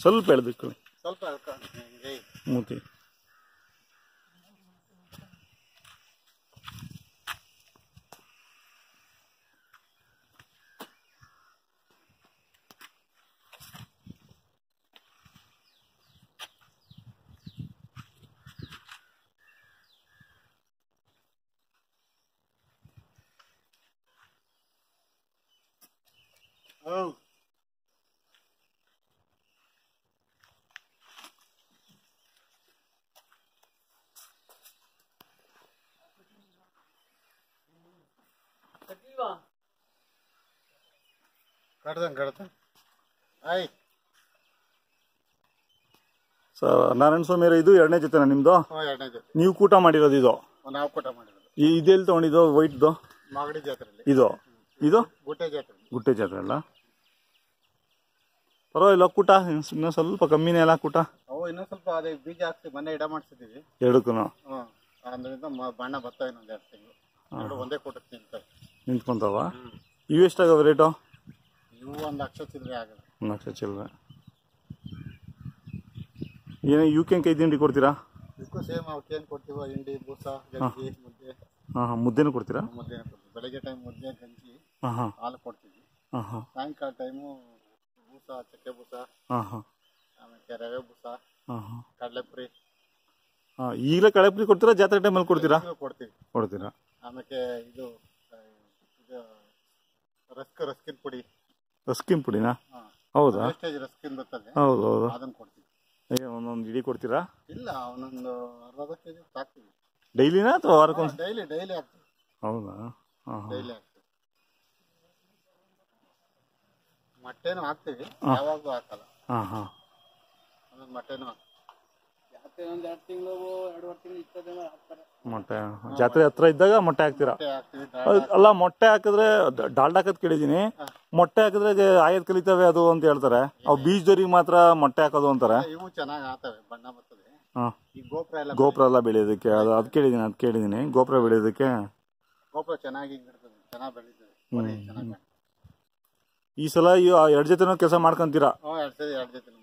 ಸ್ವಲ್ಪ ಎಳ್ದಿಕ್ಕಿ ಸ್ವಲ್ಪ ಮೂತಿ. ನಾರಾಯಣ ಸ್ವಾಮಿ ಇದು ಎರಡನೇ ಜೊತೆನಾ ನಿಮ್ದು? ನೀವು ಕೂಟ ಮಾಡಿರೋದು ಇದು? ನಾವು ಕೂಟ ಮಾಡಿರೋದು. ಇದೆಲ್ಲಿ ತಗೊಂಡಿದ್ದು ವೈಟ್ದು? ಮಾಗಡಿ ಜಾತ್ರೆಯಲ್ಲಿ. ಇದು ಇದು ಗುಟ್ಟೆ ಜಾತ್ರೆ ಅಲ್ಲ? ಪರವಾಗಿಲ್ಲ ಕೂಟ ಇನ್ನೂ ಸ್ವಲ್ಪ ಕಮ್ಮಿನೇ ಅಲ್ಲ ಕೂಟ? ಇನ್ನೂ ಸ್ವಲ್ಪ ಅದೇ ಬೀಜ ಹಾಕ್ತಿ ಮೊನ್ನೆ ಇಡ ಮಾಡಿಸಿದೀವಿ ಎರಡಕ್ಕೂ. ಅದರಿಂದ ಬಣ್ಣ ಬರ್ತವೆ ಇನ್ನೊಂದು 2 ತಿಂಗಳು. ಒಂದೇ ಕೂಟಕ್ಕೆ ನಿಂತ್ಕೊಂತಾವ. ಇವು ಎಷ್ಟಾಗವೆ ರೇಟು? ಇವು 1 ಲಕ್ಷ ಚಿಲ್ಲರೆ ಆಗಲ್ಲ. 1 ಲಕ್ಷ ಚಿಲ್ಲರೆ. ಏನು ಇವಕ್ಕೆ 5 ತಿಂಡಿ ಕೊಡ್ತೀರಾ? ಇದಕ್ಕೂ ಸೇಮ್ ಅವಕ್ಕೇನು ಕೊಡ್ತೀವ, ಹಿಂಡಿ, ಬೂಸ, ಗಂಜಿ, ಮುದ್ದೆ. ಮುದ್ದೆನೂ ಕೊಡ್ತೀರಾ? ಮುದ್ದೆನೂ ಕೊಡ್ತೀವಿ. ಬೆಳಗ್ಗೆ ಟೈಮ್ ಮುದ್ದೆ, ಗಂಜಿ, ಹಾಲು ಕೊಡ್ತೀವಿ. ಸಾಯಂಕಾಲ ಟೈಮು ಬೂಸ, ಚಕ್ಕೆ ಬೂಸ, ಆಮೇಲೆ ರವೆ ಬೂಸ, ಕಡಲೆಪುರಿ. ಈಗಲೇ ಕಡಲೆಪುರಿ ಕೊಡ್ತೀರಾ? ಜಾತ್ರೆ ಟೈಮಲ್ಲಿ ಕೊಡ್ತೀರಾ? ಕೊಡ್ತೀರಾ. ಆಮೇಲೆ ಇದು ರಸ್ಕಿನ ಪುಡಿ. ರಸ್ಕಿನ ಪುಡಿನಾ? ಹೌದಾ? ರಸ್ಕಿನ್ ಬರ್ತದೆ, ಹೌದು ಹೌದು, ಅದನ್ನು ಕೊಡ್ತೀವಿ. ಒಂದೊಂದು ಇಡೀ ಕೊಡ್ತೀರಾ? ಇಲ್ಲ, ಒಂದೊಂದು 40 kg ಹಾಕ್ತೀವಿ. ಡೈಲಿನಾ ಅಥವಾ ವಾರಕ್ಕೊಂದು? ಡೈಲಿ ಹಾಕ್ತೀವಿ. ಹೌದಾ? ಡೈಲಿ ಹಾಕ್ತೀವಿ. ಮೊಟ್ಟೆನೂ ಹಾಕ್ತೀವಿ, ಯಾವಾಗಲೂ ಹಾಕಲ್ಲ. ಮೊಟ್ಟೆನೂ ಹಾಕ್ತೀವಿ. ಮೊಟ್ಟೆ ಜಾತ್ರೆ ಹತ್ರ ಇದ್ದಾಗ ಮೊಟ್ಟೆ ಹಾಕ್ತೀರಾ? ಅಲ್ಲ, ಮೊಟ್ಟೆ ಹಾಕಿದ್ರೆ ಡಾಲ್ಡಾ ಹಾಕೋದ್ ಕೇಳಿದೀನಿ. ಮೊಟ್ಟೆ ಹಾಕಿದ್ರೆ ಆಯದ್ ಕಲಿತವೆ ಅದು ಅಂತ ಹೇಳ್ತಾರೆ. ಅವು ಬೀಜದವ್ರಿಗೆ ಮಾತ್ರ ಮೊಟ್ಟೆ ಹಾಕೋದು ಅಂತಾರೆ. ಇವು ಚೆನ್ನಾಗಿ ಆಗ್ತವೆ, ಬಣ್ಣ ಬರ್ತದೆ. ಗೋಪುರ ಎಲ್ಲ ಬೆಳೆಯೋದಕ್ಕೆ ಅದ್ ಕೇಳಿದೀನಿ. ಗೋಪುರ ಬೆಳೆಯೋದಕ್ಕೆ ಗೋಪುರ ಚೆನ್ನಾಗಿ ಬೆಳೀತದೆ. ಈ ಸಲ 2 ಜೊತೆ ಕೆಲಸ ಮಾಡ್ಕೊಂತೀರಾ? 2 ಜೊತೆ